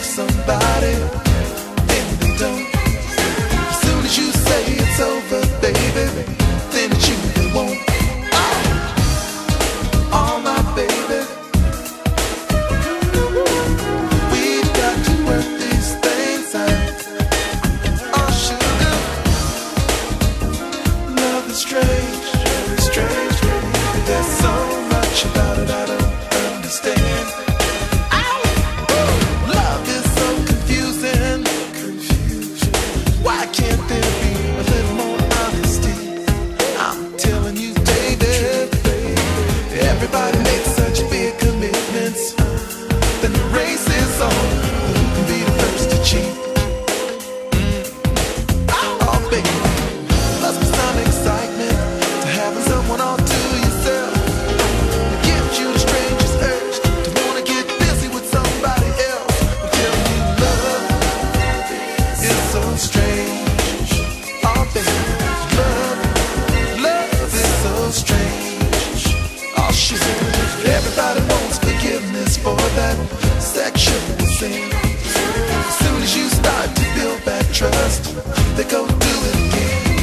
love somebody, then they don't. As soon as you say it's over, baby, then it's you they won't. Oh, my baby, we've got to work these things out. Oh, sugar, love is strange, very strange, baby. There's so much about it I don't understand. Love is so confusing. Why can't there be a little more honesty? I'm telling you, baby, everybody makes such big commitments. Then the race is on. Who can be the first to cheat? Oh, baby, must be some excitement to having someone all to yourself. It gives you the strangest urge to wanna get busy with somebody else. I'm telling you, love is so strange. Oh, baby, love is so strange. Oh, shit, everybody wants forgiveness for that sexual sin. As soon as you start to build back trust, they go do it again.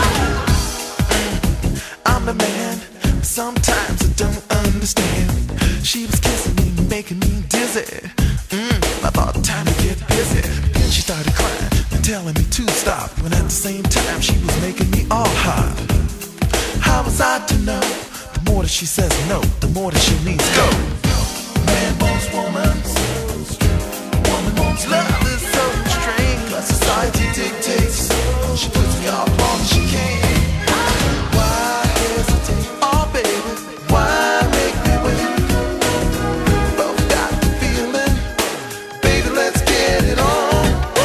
I'm the man, sometimes I don't understand. She was kissing me, making me dizzy. I thought time to get busy. Then she started crying and telling me to stop, when at the same time she was making me all hot. How was I to know? The more that she says no, the more that she means go. Man wants woman, woman wants love. Is so strange, but society dictates. She puts me off long as she can. Why hesitate? Oh, baby, why make me wait? Both got the feeling, baby, let's get it on.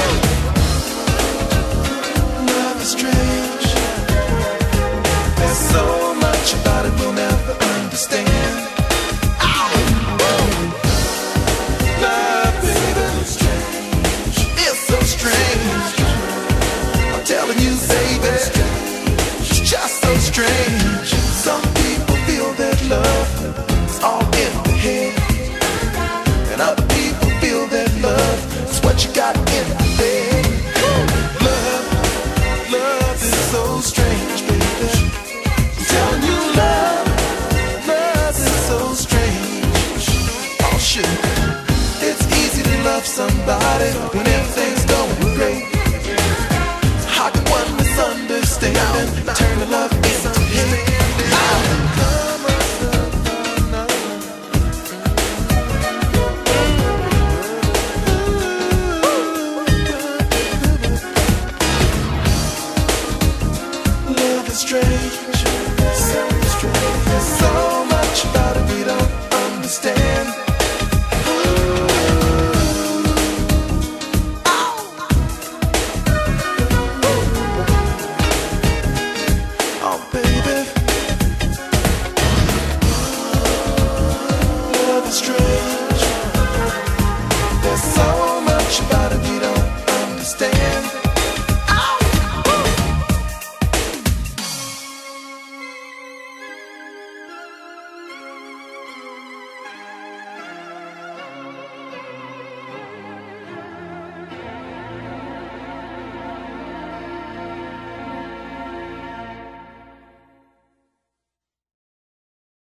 Love is strange. There's so much about it we'll never understand. Love, baby, it's so strange. I'm telling you, baby, it's just so strange. Some people feel that love is all in the head, and other people feel that love is what you got in the bed. Love is so strange, baby. I'm telling you, love is so strange. Oh, shit, it's easy to love somebody when everything's going great. How can one misunderstand and turn to love in